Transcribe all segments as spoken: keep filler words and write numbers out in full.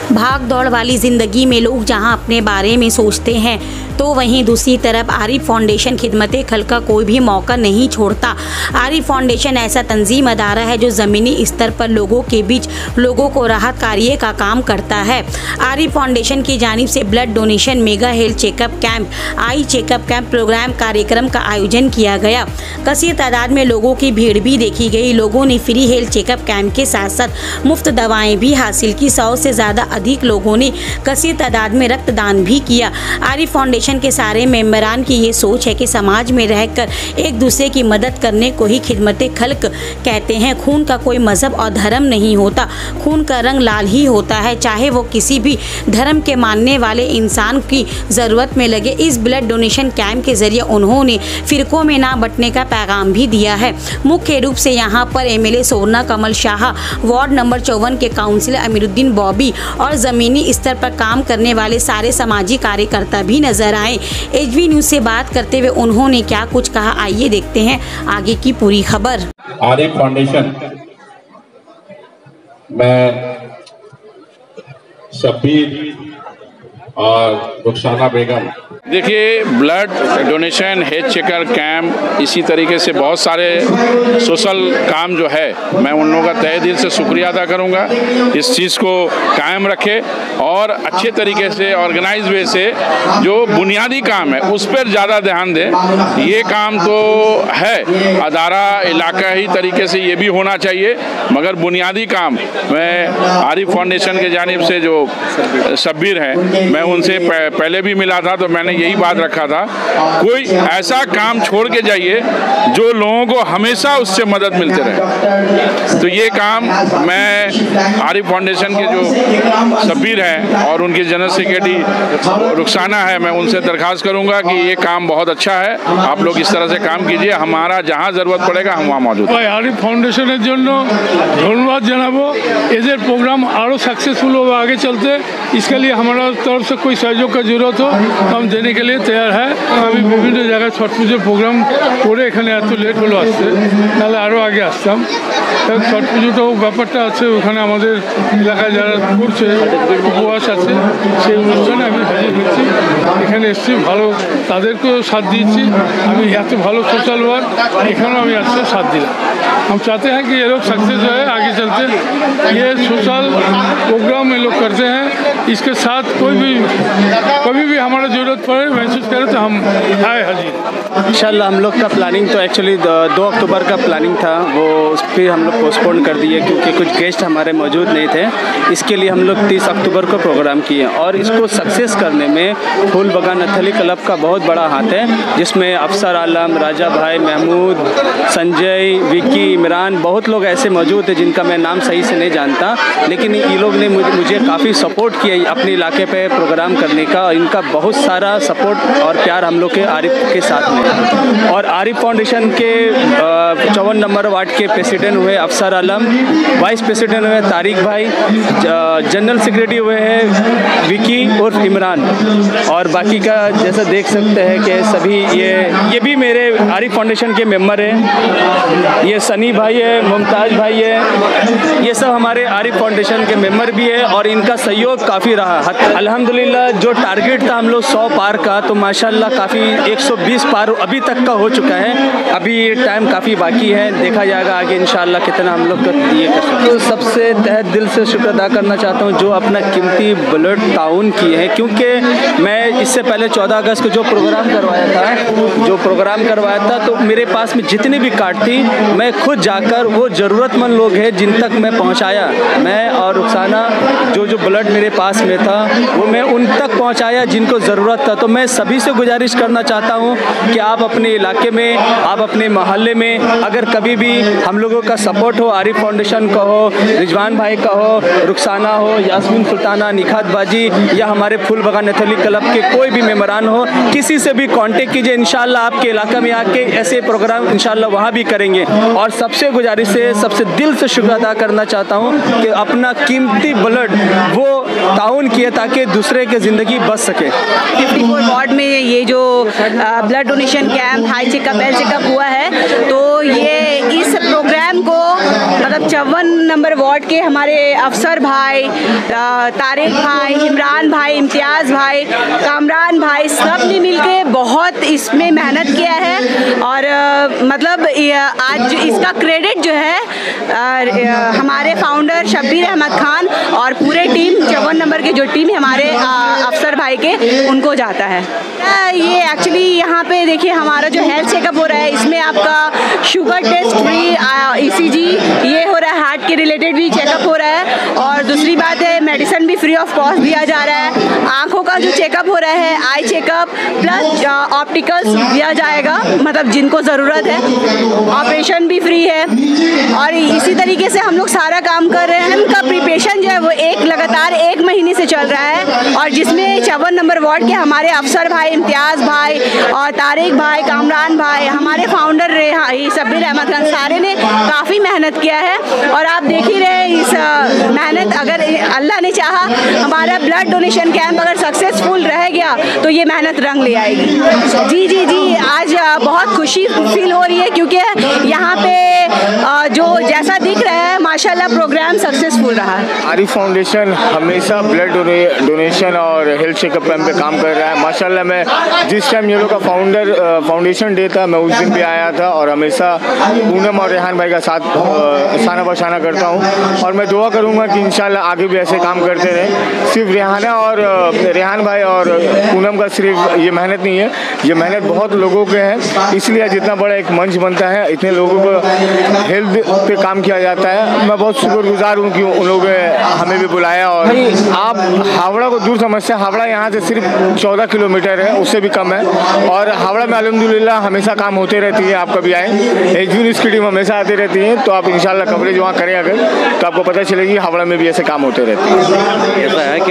भाग दौड़ वाली ज़िंदगी में लोग जहां अपने बारे में सोचते हैं, तो वहीं दूसरी तरफ आरिफ फाउंडेशन खिदमत खल्क का कोई भी मौका नहीं छोड़ता। आरिफ फाउंडेशन ऐसा तंजीम अदारा है जो ज़मीनी स्तर पर लोगों के बीच लोगों को राहत कार्य का काम करता है। आरिफ फाउंडेशन की जानिब से blood donation, mega health checkup camp, eye checkup camp programme कार्यक्रम का आयोजन किया गया। कसीर तादाद में लोगों की भीड़ भी देखी गई। लोगों ने फ्री हेल्थ चेकअप कैंप के साथ साथ मुफ्त दवाएं भी हासिल की। सौ से ज़्यादा अधिक लोगों ने कसीर तादाद में रक्तदान भी किया। आरिफ फाउंडेशन के सारे मेंबरान की ये सोच है कि समाज में रहकर एक दूसरे की मदद करने को ही खिदमत खल्क कहते हैं। खून का कोई मजहब और धर्म नहीं होता, खून का रंग लाल ही होता है, चाहे वो किसी भी धर्म के मानने वाले इंसान की ज़रूरत में लगे। इस ब्लड डोनेशन कैंप के जरिए उन्होंने फिरकों में ना बंटने का पैगाम भी दिया है। मुख्य रूप से यहाँ पर MLA Sorna Kamal Shah, ward number चौवन के काउंसिलर अमीरुद्दीन बॉबी और ज़मीनी स्तर पर काम करने वाले सारे समाजी कार्यकर्ता भी नजर आए। एचवी न्यूज़ से बात करते हुए उन्होंने क्या कुछ कहा, आइए देखते हैं आगे की पूरी खबर। आरिफ फाउंडेशन में शब्बीर और रुखसाना बेगम, देखिए blood donation, health checkup camp, इसी तरीके से बहुत सारे सोशल काम जो है, मैं उन लोगों का तहे दिल से शुक्रिया अदा करूंगा। इस चीज़ को कायम रखे और अच्छे तरीके से ऑर्गेनाइज वे से जो बुनियादी काम है उस पर ज़्यादा ध्यान दें। ये काम तो है अदारा इलाका ही तरीके से ये भी होना चाहिए, मगर बुनियादी काम मैं आरिफ फाउंडेशन के जानिब से जो शब्बीर हैं, मैं उनसे पहले भी मिला था तो मैंने यही बात रखा था, कोई ऐसा काम छोड़ के जाइए जो लोगों को हमेशा उससे मदद मिलते रहे। तो ये काम मैं आरिफ फाउंडेशन के जो शब्बीर हैं और उनकी जनरल सेक्रेटरी रुखसाना है, मैं उनसे दरख्वास्त करूंगा कि ये काम बहुत अच्छा है, आप लोग इस तरह से काम कीजिए, हमारा जहां जरूरत पड़ेगा हम वहां मौजूद हैं। आरिफ फाउंडेशনের জন্য धन्यवाद জানাবো। এদের प्रोग्राम আরো सक्सेसफुल हो, आगे चलते, इसके लिए हमारा तरफ से कोई सहयोग का जरूरत हो हम देने के लिए तैयार है। আমি বিভিন্ন জায়গায় ছট পুজোর প্রোগ্রাম করে এখানে এত লেট হলো আসতে, তাহলে আরও আগে আসতাম। ছট পুজোটাও ব্যাপারটা আছে, ওখানে আমাদের এলাকায় যারা করছে উপবাস আছে, সেই অনুষ্ঠানে আমি হাজির হচ্ছি, এখানে এসেছি, ভালো তাদেরকেও সাথ দিয়েছি। আমি এত ভালো সোশ্যাল ওয়ার্ক এখানেও আমি আসতে साथ दिला। हम चाहते हैं कि ये लोग सक्सेस रहे, आगे चलते ये सोशल प्रोग्राम ये लोग करते हैं। इसके साथ कोई भी कभी भी हमारा ज़रूरत पड़े महसूस करे तो हम आए हाजिर। इंशाल्लाह हम लोग का प्लानिंग तो एक्चुअली दो अक्टूबर का प्लानिंग था, वो उस पर हम लोग पोस्टपोन कर दिए क्योंकि कुछ गेस्ट हमारे मौजूद नहीं थे। इसके लिए हम लोग तीस अक्टूबर को प्रोग्राम किए और इसको सक्सेस करने में फूल बगान नथली क्लब का बहुत बड़ा हाथ है, जिसमें अफसर आलम, राजा भाई, महमूद, संजय, विकी, इमरान, बहुत लोग ऐसे मौजूद हैं जिनका मैं नाम सही से नहीं जानता, लेकिन ये लोग ने मुझे, मुझे काफ़ी सपोर्ट किया अपने इलाके पे प्रोग्राम करने का। इनका बहुत सारा सपोर्ट और प्यार हम लोग के आरिफ के साथ में। और आरिफ फाउंडेशन के चौवन नंबर वार्ड के प्रेसिडेंट हुए अफसर आलम, वाइस प्रेसिडेंट हुए तारिक भाई, जनरल सेक्रेटरी हुए हैं विकी और इमरान, और बाकी का जैसा देख सकते हैं कि सभी ये ये भी मेरे आरिफ फाउंडेशन के मेंबर हैं। ये सनी भाई है, मुमताज़ भाई है, ये सब हमारे आरिफ फाउंडेशन के मेंबर भी है और इनका सहयोग काफ़ी रहा। अल्हम्दुलिल्लाह जो टारगेट था हम लोग सौ पार का, तो माशाल्लाह काफ़ी एक सौ बीस पार अभी तक का हो चुका है। अभी ये टाइम काफ़ी बाकी है, देखा जाएगा आगे इंशाल्लाह कितना हम लोग ये कर सकते हैं। तो सबसे तहे दिल से शुक्र अदा करना चाहता हूँ जो अपना कीमती ब्लड ताउन किए हैं, क्योंकि मैं इससे पहले चौदह अगस्त को जो प्रोग्राम करवाया था जो प्रोग्राम करवाया था तो मेरे पास में जितनी भी कार्ड थी मैं खुद जाकर वो ज़रूरतमंद लोग हैं जिन तक मैं पहुँचाया, मैं और रुखसाना जो जो ब्लड मेरे पास में था वो मैं उन तक पहुंचाया जिनको ज़रूरत था। तो मैं सभी से गुजारिश करना चाहता हूं कि आप अपने इलाके में, आप अपने मोहल्ले में अगर कभी भी हम लोगों का सपोर्ट हो, आरिफ फाउंडेशन का हो, रिजवान भाई का हो, रुखसाना हो, यास्मीन सुल्ताना, निखात बाजी या हमारे फूल बगान नथली क्लब के कोई भी मेम्बरान हो, किसी से भी कांटेक्ट कीजिए। इंशाल्लाह आपके इलाका में आके ऐसे प्रोग्राम इंशाल्लाह वहाँ भी करेंगे। और सबसे गुजारिश है, सबसे दिल से शुक्र अदा करना चाहता हूँ कि अपना कीमती ब्लड वो ताउन फोन किया ताकि दूसरे की ज़िंदगी बच सके। फिफ्टी फोर वार्ड में ये जो blood donation camp, high checkup, health checkup हुआ है, तो ये इस प्रोग्राम को मतलब चौवन नंबर वार्ड के हमारे अफसर भाई, तारिक भाई, इमरान भाई, इम्तियाज़ भाई, कामरान भाई, सब ने मिलके बहुत इसमें मेहनत किया है। और मतलब आज इसका क्रेडिट जो है हमारे फाउंडर शब्बीर अहमद खान और पूरे टीम चौवन नंबर के जो टीम है हमारे अफसर भाई के, उनको जाता है। ये एक्चुअली यहाँ पे देखिए हमारा जो हेल्थ चेकअप हो रहा है, इसमें आपका शुगर टेस्ट फ्री, ईसीजी ये हो रहा है, हार्ट के रिलेटेड भी चेकअप हो रहा है। और दूसरी बात है मेडिसिन भी फ्री ऑफ कॉस्ट दिया जा रहा है। आँखों का जो चेकअप हो रहा है, आई चेकअप प्लस ऑप्टिकल्स दिया जाएगा, मतलब जिनको ज़रूरत है। ऑपरेशन भी फ्री है। और इसी तरीके से हम लोग सारा काम कर रहे हैं। उनका प्रिपरेशन जो है वो एक लगातार एक महीने से चल रहा है, और जिसमें चौवन नंबर वार्ड के हमारे अफसर भाई, इम्तियाज़ भाई और तारिक भाई, कामरान भाई, हमारे फाउंडर शब्बीर अहमद खान, सारे ने काफ़ी मेहनत किया है। और आप देख ही रहे इस मेहनत, अगर अल्लाह ने चाहा हमारा ब्लड डोनेशन कैंप अगर सक्सेसफुल रह गया तो ये मेहनत रंग ले आएगी। जी जी जी आज बहुत खुशी फील हो रही है, क्योंकि यहाँ पे जो जैसा दिख रहा है माशाल्लाह प्रोग्राम सक्सेसफुल रहा है। आरिफ फाउंडेशन हमेशा ब्लड डोनेशन और हेल्थ चेकअप कैंप पे काम कर रहा है। माशाल्लाह मैं जिस टाइम ये लोग का फाउंडर फाउंडेशन डे था, मैं उस दिन भी आया था और हमेशा पूनम और रेहान भाई का साथ साना बशाना करता हूँ। और मैं दुआ करूँगा कि इंशाल्लाह आगे भी ऐसे काम करते रहें। सिर्फ रेहाना और रेहान भाई और पूनम का सिर्फ ये मेहनत नहीं है, ये मेहनत बहुत लोगों के हैं, इसलिए जितना बड़ा एक मंच बनता है, इतने लोगों को हेल्थ पे काम किया जाता है। मैं बहुत शुक्रगुजार हूँ कि उन लोगों ने हमें भी बुलाया। और आप हावड़ा को दूर समझते हैं, हावड़ा यहाँ से सिर्फ चौदह किलोमीटर है, उससे भी कम है। और हावड़ा में अल्हम्दुलिल्लाह हमेशा काम होते रहती है। आप कभी आए, एच बी न्यूज़ की टीम हमेशा आती रहती है, तो आप इंशाल्लाह कवरेज वहाँ करें अगर, तो आपको पता चलेगी हावड़ा में भी ऐसे काम होते रहते हैं। ऐसा है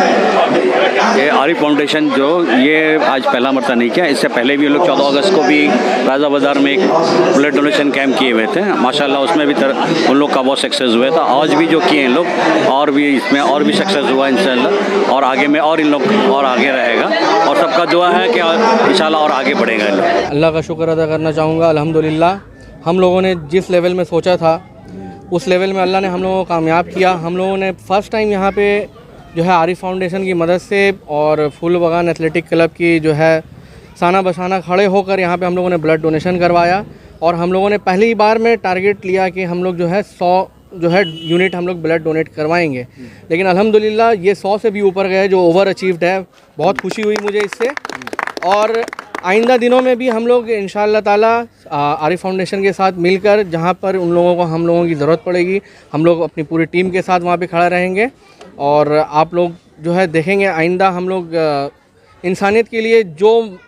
कि ये आरिफ फाउंडेशन जो ये आज पहला मरता नहीं किया, इससे पहले भी लोग चौदह अगस्त को भी राजा बाज़ार में एक ब्लड डोनेशन कैंप किए हुए थे। माशाल्लाह उसमें भी तर, उन लोग का बहुत सक्सेस हुआ था। आज भी जो किए हैं लोग, और भी इसमें और भी सक्सेस हुआ इंशाल्लाह, और आगे में और इन लोग और आगे रहेगा। और सबका दुआ है कि इंशाल्लाह और आगे बढ़ेगा इन लोग। अल्लाह का शुक्र अदा करना चाहूँगा। अल्हम्दुलिल्लाह हम लोगों ने जिस लेवल में सोचा था उस लेवल में अल्लाह ने हम लोगों को कामयाब किया। हम लोगों ने फ़र्स्ट टाइम यहाँ पे जो है आरिफ फाउंडेशन की मदद से और फूल बगान एथलेटिक क्लब की जो है साना बसाना खड़े होकर यहाँ पे हम लोगों ने ब्लड डोनेशन करवाया। और हम लोगों ने पहली बार में टारगेट लिया कि हम लोग जो है सौ जो है यूनिट हम लोग ब्लड डोनेट करवाएंगे, लेकिन अल्हम्दुलिल्लाह ये सौ से भी ऊपर गए, जो ओवर अचीव्ड है। बहुत खुशी हुई मुझे इससे। और आइंदा दिनों में भी हम लोग इंशाअल्लाह ताला आरिफ फाउंडेशन के साथ मिलकर जहाँ पर उन लोगों को हम लोगों की ज़रूरत पड़ेगी, हम लोग अपनी पूरी टीम के साथ वहाँ पे खड़ा रहेंगे। और आप लोग जो है देखेंगे आइंदा हम लोग इंसानियत के लिए जो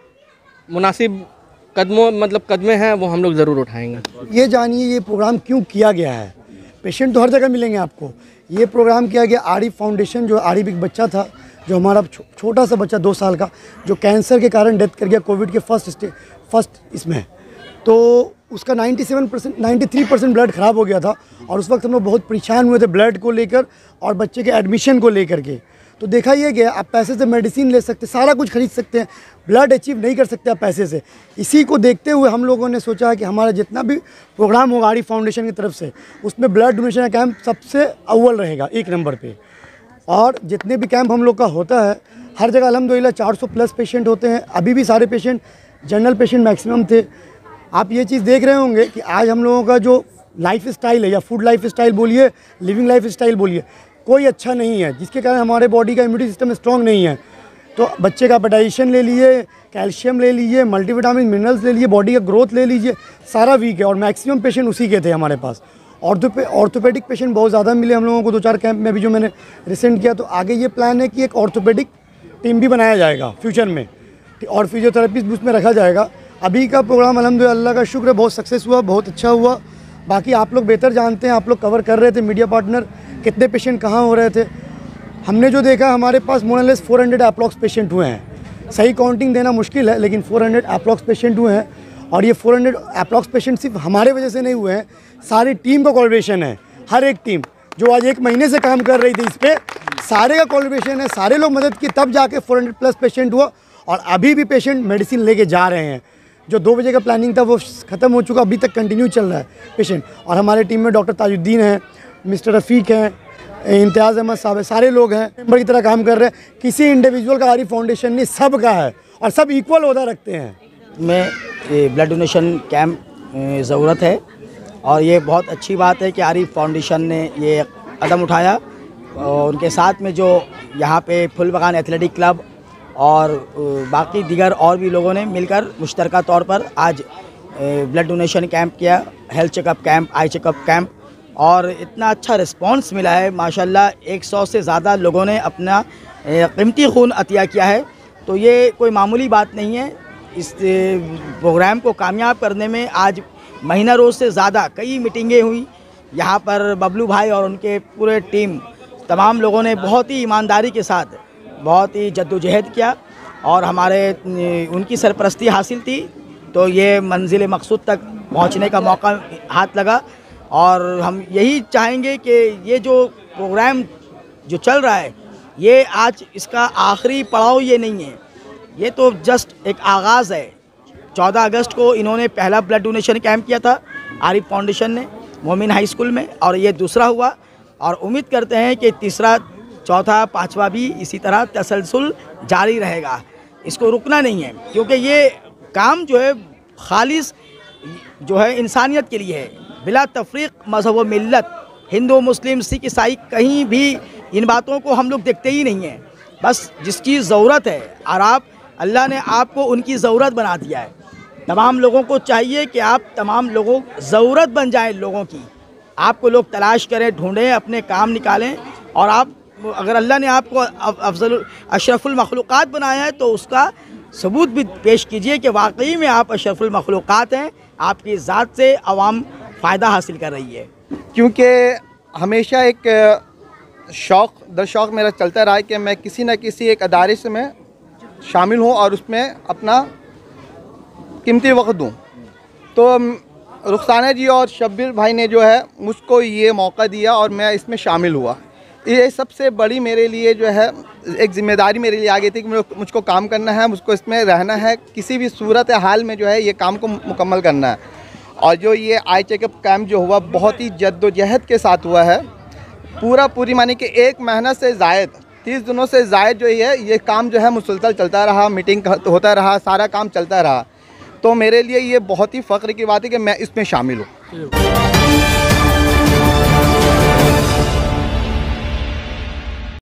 मुनासिब कदमों मतलब कदमें हैं वो हम लोग ज़रूर उठाएंगे। ये जानिए ये प्रोग्राम क्यों किया गया है। पेशेंट तो हर जगह मिलेंगे आपको। ये प्रोग्राम किया गया आरिफ फाउंडेशन, जो आरिफ एक बच्चा था, जो हमारा छो, छोटा सा बच्चा दो साल का, जो कैंसर के कारण डेथ कर गया कोविड के फर्स्ट स्टे फर्स्ट इसमें, तो उसका सत्तानवे परसेंट तिरानवे परसेंट ब्लड ख़राब हो गया था। और उस वक्त हम लोग बहुत परेशान हुए थे ब्लड को लेकर और बच्चे के एडमिशन को लेकर के। तो देखा ये गया आप पैसे से मेडिसिन ले सकते, सारा कुछ खरीद सकते हैं, ब्लड अचीव नहीं कर सकते आप पैसे से। इसी को देखते हुए हम लोगों ने सोचा कि हमारा जितना भी प्रोग्राम होगा आरिफ फाउंडेशन की तरफ से, उसमें ब्लड डोनेशन का कैंप सबसे अव्वल रहेगा, एक नंबर पे। और जितने भी कैंप हम लोग का होता है हर जगह अल्हम्दुलिल्लाह चार सौ प्लस पेशेंट होते हैं। अभी भी सारे पेशेंट जनरल पेशेंट मैक्सिमम थे। आप ये चीज़ देख रहे होंगे कि आज हम लोगों का जो लाइफ स्टाइल है, या फूड लाइफ स्टाइल बोलिए, लिविंग लाइफ स्टाइल बोलिए, कोई अच्छा नहीं है, जिसके कारण हमारे बॉडी का इम्यूनिटी सिस्टम स्ट्रॉन्ग नहीं है। तो बच्चे का डाइजेशन ले लीजिए, कैल्शियम ले लीजिए, मल्टीविटामिन मिनरल्स ले लीजिए, बॉडी का ग्रोथ ले लीजिए, सारा वीक है। और मैक्सिमम पेशेंट उसी के थे हमारे पास। ऑर्थोपे ऑर्थोपेडिक पेशेंट बहुत ज़्यादा मिले हम लोगों को दो चार कैंप में भी जो मैंने रिसेंट किया। तो आगे ये प्लान है कि एक ऑर्थोपेडिक टीम भी बनाया जाएगा फ्यूचर में, और फिजियोथेरेपिस्ट भी उसमें रखा जाएगा। अभी का प्रोग्राम अल्हम्दुलिल्लाह अल्लाह का शुक्र बहुत सक्सेस हुआ, बहुत अच्छा हुआ। बाकी आप लोग बेहतर जानते हैं, आप लोग कवर कर रहे थे, मीडिया पार्टनर, कितने पेशेंट कहाँ हो रहे थे। हमने जो देखा हमारे पास मोर एंड लेस चार सौ अप्रॉक्स पेशेंट हुए हैं। सही काउंटिंग देना मुश्किल है, लेकिन चार सौ अप्रॉक्स पेशेंट हुए हैं। और ये चार सौ अप्रॉक्स पेशेंट सिर्फ हमारे वजह से नहीं हुए हैं, सारी टीम का कोलैबोरेशन है। हर एक टीम जो आज एक महीने से काम कर रही थी इस पर, सारे का कोलैबोरेशन है, सारे लोग मदद की, तब जाके फोर हंड्रेड प्लस पेशेंट हुआ और अभी भी पेशेंट मेडिसिन लेके जा रहे हैं। जो दो बजे का प्लानिंग था वो ख़त्म हो चुका, अभी तक कंटिन्यू चल रहा है पेशेंट। और हमारे टीम में डॉक्टर ताजुद्दीन हैं, मिस्टर रफ़ीक हैं, इम्तियाज़ अहमद साहब है, सारे लोग हैं मेंबर की तरह काम कर रहे हैं। किसी इंडिविजुअल का आरिफ फाउंडेशन नहीं, सब का है और सब इक्वल ओहदा रखते हैं। में ब्लड डोनेशन कैंप ज़रूरत है और ये बहुत अच्छी बात है कि आरिफ फाउंडेशन ने ये कदम उठाया और उनके साथ में जो यहाँ पे फुलबगान एथलेटिक क्लब और बाकी दीगर और भी लोगों ने मिलकर मुश्तरका तौर पर आज ब्लड डोनेशन कैंप किया, health checkup camp, eye checkup camp, और इतना अच्छा रिस्पांस मिला है माशाल्लाह। एक सौ से ज़्यादा लोगों ने अपना कीमती खून अतिया किया है, तो ये कोई मामूली बात नहीं है। इस प्रोग्राम को कामयाब करने में आज महीना रोज़ से ज़्यादा कई मीटिंगें हुई। यहाँ पर बबलू भाई और उनके पूरे टीम तमाम लोगों ने बहुत ही ईमानदारी के साथ बहुत ही जद्दोजहद किया और हमारे उनकी सरपरस्ती हासिल थी, तो ये मंजिल मकसूद तक पहुँचने का मौका हाथ लगा। और हम यही चाहेंगे कि ये जो प्रोग्राम जो चल रहा है ये आज इसका आखिरी पड़ाव ये नहीं है, ये तो जस्ट एक आगाज़ है। चौदह अगस्त को इन्होंने पहला ब्लड डोनेशन कैंप किया था आरिफ फाउंडेशन ने मोमिन हाई स्कूल में, और ये दूसरा हुआ, और उम्मीद करते हैं कि तीसरा, चौथा, पांचवा भी इसी तरह तसलसल जारी रहेगा। इसको रुकना नहीं है, क्योंकि ये काम जो है खालिस जो है इंसानियत के लिए है, बिला तफरीक मज़हब व मिल्लत, हिंदू मुस्लिम सिख ईसाई कहीं भी इन बातों को हम लोग देखते ही नहीं हैं। बस जिसकी ज़रूरत है, और आप अल्लाह ने आपको उनकी ज़रूरत बना दिया है। तमाम लोगों को चाहिए कि आप तमाम लोगों ज़रूरत बन जाएं लोगों की, आपको लोग तलाश करें, ढूंढें, अपने काम निकालें, और आप अगर अल्लाह ने आपको अफजल अशरफुल मखलूक़ात बनाया है तो उसका सबूत भी पेश कीजिए कि वाकई में आप अशरफुल मखलूक़ात हैं, आपकी ज़ात से आवाम फ़ायदा हासिल कर रही है। क्योंकि हमेशा एक शौक़ दर शौक़ मेरा चलता रहा है कि मैं किसी न किसी एक अदारे से मैं शामिल हूँ और उसमें अपना कीमती वक्त दूँ। तो रुखसाना जी और शब्बीर भाई ने जो है मुझको ये मौका दिया और मैं इसमें शामिल हुआ। ये सबसे बड़ी मेरे लिए जो है एक ज़िम्मेदारी मेरे लिए आ गई थी कि मुझको काम करना है, मुझको इसमें रहना है, किसी भी सूरत हाल में जो है ये काम को मुकम्मल करना है। और जो ये आई चेकअप कैंप जो हुआ बहुत ही जद्दोजहद के साथ हुआ है, पूरा पूरी मानी कि एक महीना से ज़ायद, तीस दिनों से ज़ायद जो है ये काम जो है मुसलसल चलता रहा, मीटिंग होता रहा, सारा काम चलता रहा। तो मेरे लिए ये बहुत ही फ़ख्र की बात है कि मैं इसमें शामिल हूँ।